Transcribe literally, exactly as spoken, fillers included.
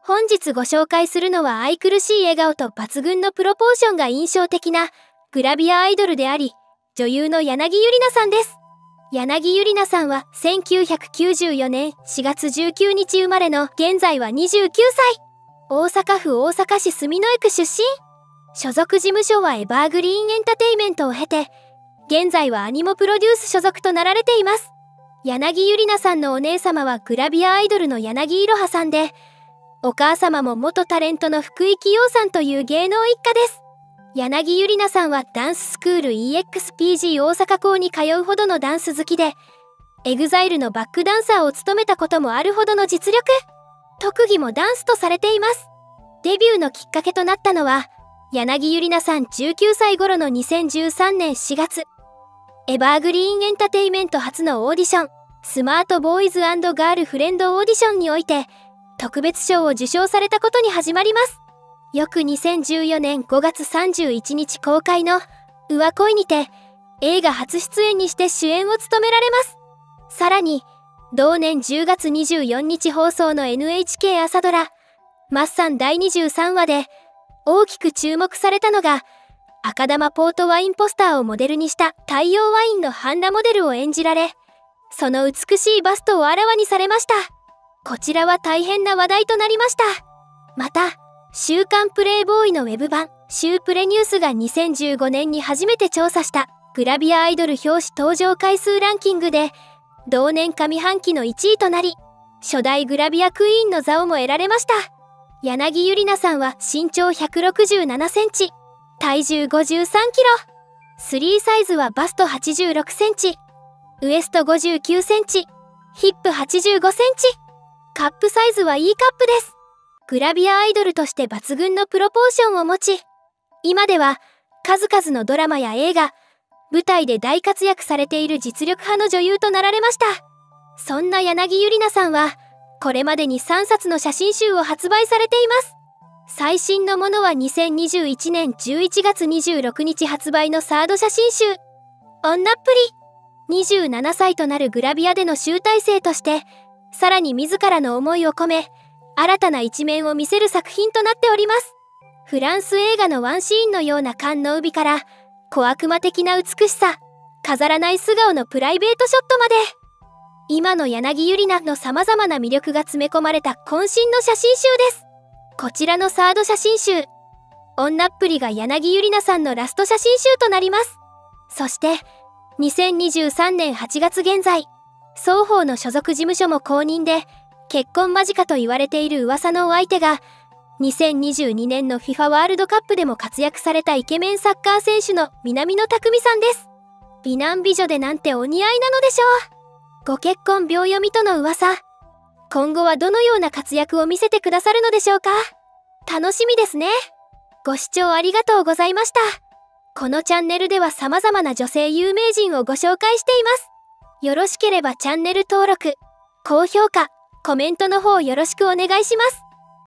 本日ご紹介するのは愛くるしい笑顔と抜群のプロポーションが印象的なグラビアアイドルであり、女優の柳ゆりなさんです。柳ゆりなさんはせんきゅうひゃくきゅうじゅうよねんしがつじゅうくにち生まれの現在はにじゅうきゅうさい。大阪府大阪市住之江区出身。所属事務所はエバーグリーンエンタテイメントを経て、現在はアニモプロデュース所属となられています。柳ゆりなさんのお姉様はグラビアアイドルの柳いろはさんで、お母様も元タレントの福井清さんという芸能一家です。柳ゆりなさんはダンススクール イーエックスピージー 大阪校に通うほどのダンス好きで、エグザイルのバックダンサーを務めたこともあるほどの実力。特技もダンスとされています。デビューのきっかけとなったのは、柳ゆりなさんじゅうきゅうさい頃のにせんじゅうさんねんしがつ、エバーグリーンエンタテイメント初のオーディション、スマートボーイズ&ガールフレンドオーディションにおいて、特別賞を受賞されたことに始まります。翌にせんじゅうよねんごがつさんじゅういちにち公開の「うわ恋」にて映画初出演にして主演を務められます。さらに同年じゅうがつにじゅうよっか放送の エヌエイチケー 朝ドラ「マッサン」だいにじゅうさんわで大きく注目されたのが、赤玉ポートワインポスターをモデルにした太陽ワインの半裸モデルを演じられ、その美しいバストをあらわにされました。こちらは大変な話題となりました。また週刊プレイボーイのウェブ版週プレニュースがにせんじゅうごねんに初めて調査したグラビアアイドル表紙登場回数ランキングで同年上半期のいちいとなり、初代グラビアクイーンの座をも得られました。柳ゆりなさんは身長ひゃくろくじゅうななセンチ、体重ごじゅうさんキロ、スリーサイズはバストはちじゅうろくセンチ、ウエストごじゅうきゅうセンチ、ヒップはちじゅうごセンチ、カップサイズは E カップです。グラビアアイドルとして抜群のプロポーションを持ち、今では数々のドラマや映画、舞台で大活躍されている実力派の女優となられました。そんな柳ゆりなさんは、これまでにさんさつの写真集を発売されています。最新のものはにせんにじゅういちねんじゅういちがつにじゅうろくにち発売のサード写真集、女っぷり。にじゅうななさいとなるグラビアでの集大成として、さらに自らの思いを込め、新たな一面を見せる作品となっております。フランス映画のワンシーンのような観の帯から、小悪魔的な美しさ、飾らない素顔のプライベートショットまで、今の柳ゆりなの様々な魅力が詰め込まれた渾身の写真集です。こちらのサード写真集、女っぷりが柳ゆりなさんのラスト写真集となります。そして、にせんにじゅうさんねんはちがつ現在、双方の所属事務所も公認で、結婚間近と言われている噂のお相手が、にせんにじゅうにねんの フィファ ワールドカップでも活躍されたイケメンサッカー選手の南野拓実さんです。美男美女でなんてお似合いなのでしょう。ご結婚秒読みとの噂。今後はどのような活躍を見せてくださるのでしょうか。楽しみですね。ご視聴ありがとうございました。このチャンネルでは様々な女性有名人をご紹介しています。よろしければチャンネル登録、高評価、コメントの方よろしくお願いします。